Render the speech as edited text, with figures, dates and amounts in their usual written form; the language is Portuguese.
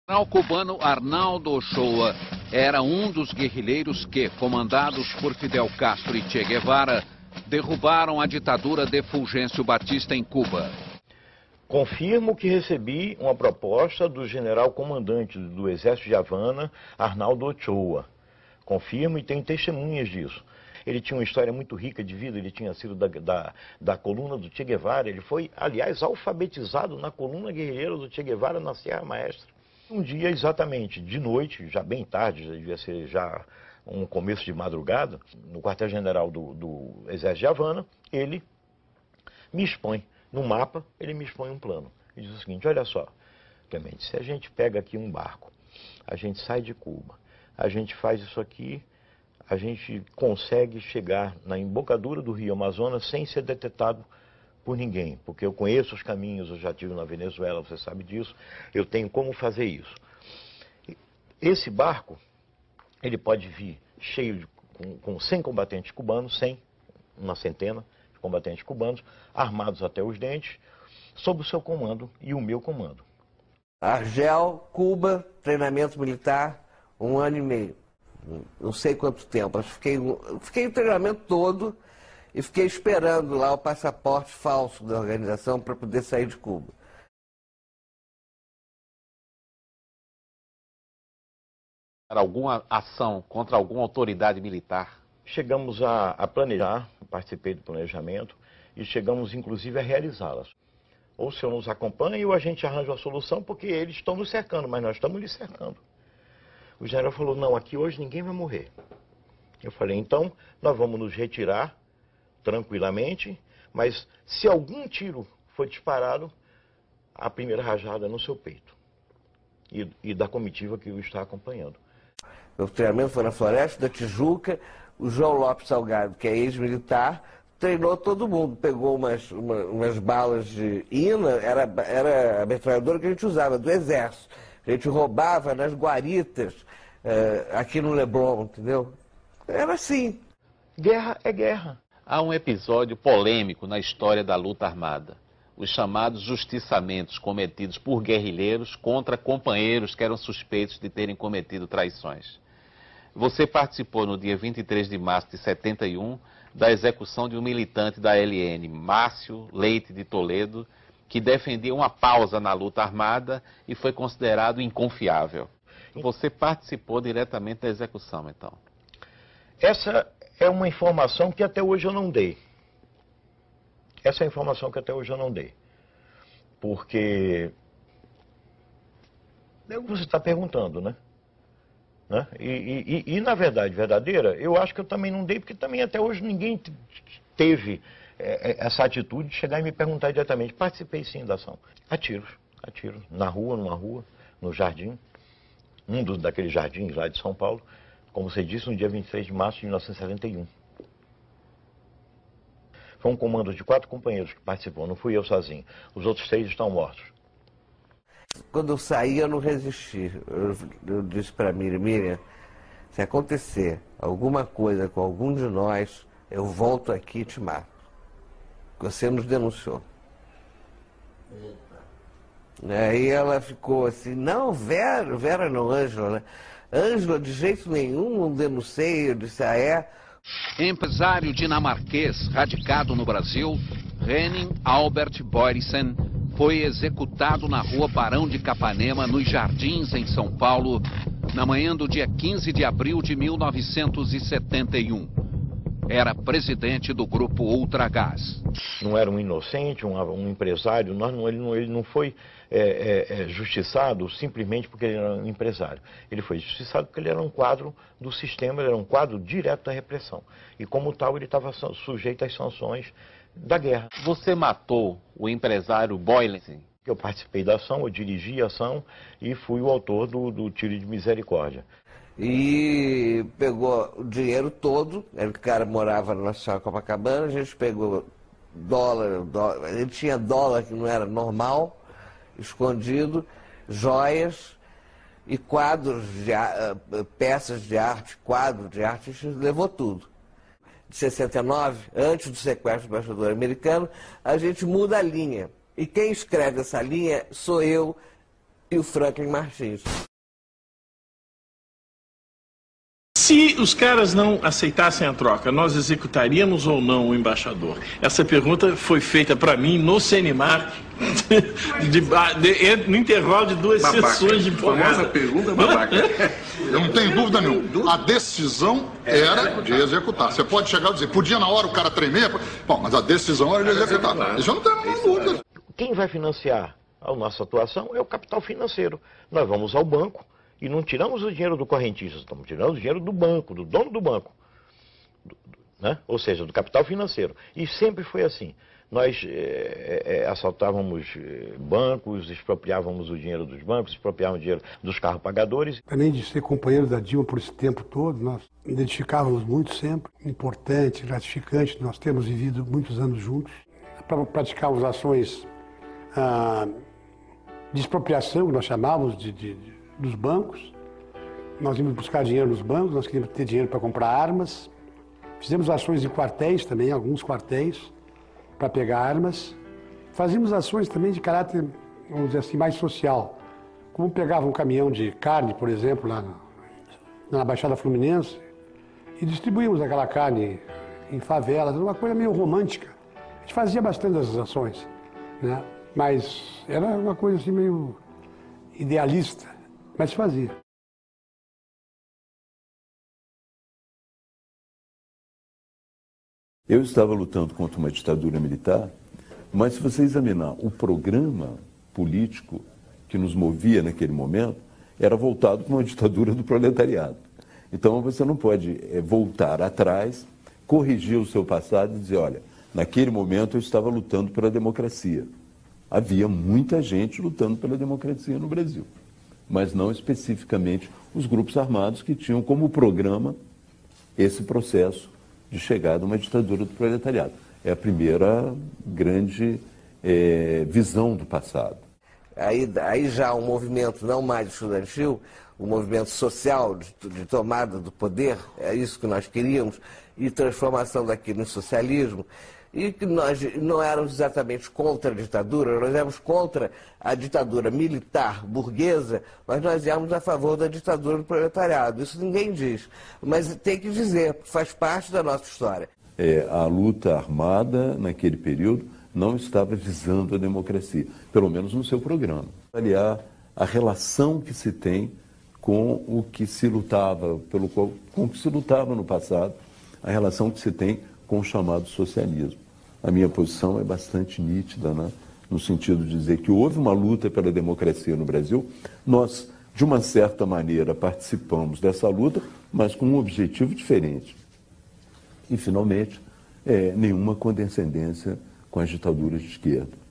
O cubano Arnaldo Ochoa era um dos guerrilheiros que, comandados por Fidel Castro e Che Guevara, derrubaram a ditadura de Fulgêncio Batista em Cuba. Confirmo que recebi uma proposta do general comandante do Exército de Havana, Arnaldo Ochoa. Confirmo e tenho testemunhas disso. Ele tinha uma história muito rica de vida, ele tinha sido da coluna do Che Guevara. Ele foi, aliás, alfabetizado na coluna guerrilheira do Che Guevara na Sierra Maestra. Um dia, exatamente, de noite, já bem tarde, já devia ser já um começo de madrugada, no quartel-general do Exército de Havana, ele me expõe, no mapa, ele me expõe um plano. Ele diz o seguinte: olha só, Clemente, se a gente pega aqui um barco, a gente sai de Cuba, a gente faz isso aqui, a gente consegue chegar na embocadura do Rio Amazonas sem ser detectado por ninguém, porque eu conheço os caminhos, eu já estive na Venezuela, você sabe disso, eu tenho como fazer isso. Esse barco, ele pode vir cheio com 100 combatentes cubanos, 100, uma centena de combatentes cubanos, armados até os dentes, sob o seu comando e o meu comando. Argel, Cuba, treinamento militar, 1 ano e meio. Não sei quanto tempo, mas fiquei o treinamento todo e fiquei esperando lá o passaporte falso da organização para poder sair de Cuba. Alguma ação contra alguma autoridade militar? Chegamos a planejar, participei do planejamento e chegamos inclusive a realizá-las. Ou o senhor nos acompanha ou a gente arranja a solução, porque eles estão nos cercando, mas nós estamos lhes cercando. O general falou: não, aqui hoje ninguém vai morrer. Eu falei: então nós vamos nos retirar tranquilamente, mas se algum tiro for disparado, a primeira rajada é no seu peito e da comitiva que o está acompanhando. Meu treinamento foi na Floresta da Tijuca. O João Lopes Salgado, que é ex-militar, treinou todo mundo, pegou umas balas de INA, era a metralhadora que a gente usava, do Exército. A gente roubava nas guaritas, aqui no Leblon, entendeu? Era assim. Guerra é guerra. Há um episódio polêmico na história da luta armada. Os chamados justiçamentos cometidos por guerrilheiros contra companheiros que eram suspeitos de terem cometido traições. Você participou no dia 23 de março de 71 da execução de um militante da LN, Márcio Leite de Toledo, que defendia uma pausa na luta armada e foi considerado inconfiável. Você participou diretamente da execução, então? Essa é uma informação que até hoje eu não dei. Essa é a informação que até hoje eu não dei. Porque é o que você está perguntando, né? E na verdade verdadeira, eu acho que eu também não dei, porque também até hoje ninguém teve essa atitude de chegar e me perguntar diretamente. Participei sim da ação. A tiros, na rua, numa rua, no jardim, daqueles jardins lá de São Paulo, como você disse, no dia 23 de março de 1971. Foi um comando de 4 companheiros que participou, não fui eu sozinho. Os outros 3 estão mortos. Quando eu saí, eu não resisti. Eu disse para Miriam, se acontecer alguma coisa com algum de nós, eu volto aqui e te mato. Você nos denunciou. Aí ela ficou assim: não, Vera não, Ângela, né? Ângela, de jeito nenhum, não denunciei. Eu disse: ah, é? Empresário dinamarquês radicado no Brasil, Henning Albert Boysen, foi executado na rua Barão de Capanema, nos Jardins, em São Paulo, na manhã do dia 15 de abril de 1971. Era presidente do grupo Ultragaz. Não era um inocente, um empresário, ele não foi justiçado simplesmente porque ele era um empresário. Ele foi justiçado porque ele era um quadro do sistema, ele era um quadro direto da repressão. E como tal, ele estava sujeito às sanções da guerra. Você matou o empresário Boysen? Eu participei da ação, eu dirigi a ação e fui o autor do tiro de misericórdia. E pegou o dinheiro todo, o cara morava na Nacional Copacabana, a gente pegou dólar, ele tinha dólar que não era normal, escondido, joias e quadros, peças de arte, quadros de arte, a gente levou tudo. De 69, antes do sequestro do embaixador americano, a gente muda a linha. E quem escreve essa linha sou eu, e o Franklin Martins. Se os caras não aceitassem a troca, nós executaríamos ou não o embaixador? Essa pergunta foi feita para mim no Senimar, no intervalo de duas sessões de porrada. Famosa pergunta babaca. Eu não tenho dúvida nenhuma. A decisão era de executar. Você pode chegar e dizer, podia na hora o cara tremer, bom, mas a decisão era de executar. Isso eu não tenho a menor dúvida. Quem vai financiar a nossa atuação é o capital financeiro. Nós vamos ao banco e não tiramos o dinheiro do correntista, estamos tirando o dinheiro do banco, do dono do banco, né? Ou seja, do capital financeiro. E sempre foi assim. Nós assaltávamos bancos, expropriávamos o dinheiro dos bancos, expropriávamos o dinheiro dos carros pagadores. Além de ser companheiro da Dilma por esse tempo todo, nós identificávamos muito sempre, importante, gratificante, nós temos vivido muitos anos juntos. Praticávamos ações de expropriação, que nós chamávamos dos bancos. Nós íamos buscar dinheiro nos bancos, nós queríamos ter dinheiro para comprar armas. Fizemos ações em quartéis também, alguns quartéis, para pegar armas. Fazíamos ações também de caráter, vamos dizer assim, mais social. Como pegava um caminhão de carne, por exemplo, lá na Baixada Fluminense, e distribuímos aquela carne em favelas, uma coisa meio romântica. A gente fazia bastante essas ações, né? Mas era uma coisa assim meio idealista, mas fazia. Eu estava lutando contra uma ditadura militar, mas se você examinar o programa político que nos movia naquele momento, era voltado para uma ditadura do proletariado. Então você não pode voltar atrás, corrigir o seu passado e dizer, olha, naquele momento eu estava lutando pela democracia. Havia muita gente lutando pela democracia no Brasil, mas não especificamente os grupos armados que tinham como programa esse processo de chegada a uma ditadura do proletariado. É a primeira grande visão do passado. Aí já um movimento não mais estudantil, um movimento social de tomada do poder, é isso que nós queríamos, e transformação daquilo em socialismo, e que nós não éramos exatamente contra a ditadura, nós éramos contra a ditadura militar burguesa, mas nós éramos a favor da ditadura do proletariado. Isso ninguém diz, mas tem que dizer, faz parte da nossa história. A luta armada, naquele período, não estava visando a democracia, pelo menos no seu programa. Aliar a relação que se tem com o que se lutava, com o que se lutava no passado, a relação que se tem com o chamado socialismo. A minha posição é bastante nítida, né? No sentido de dizer que houve uma luta pela democracia no Brasil. Nós, de uma certa maneira, participamos dessa luta, mas com um objetivo diferente. E, finalmente, nenhuma condescendência com as ditaduras de esquerda.